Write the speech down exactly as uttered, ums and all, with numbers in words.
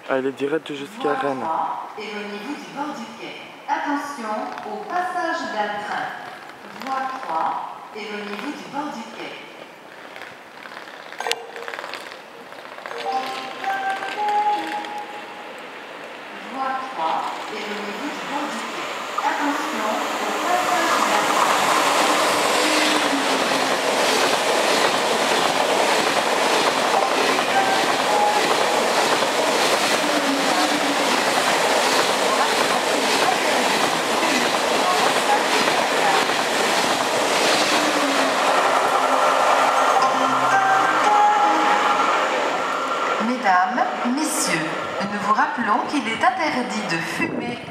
Ah, il est direct jusqu'à Rennes. Éloignez-vous du bord du quai. Attention au passage d'un train. Voie trois, éloignez-vous du bord du quai. Voie trois, éloignez-vous du bord du quai. Attention au passage d'un train. Mesdames, Messieurs, nous vous rappelons qu'il est interdit de fumer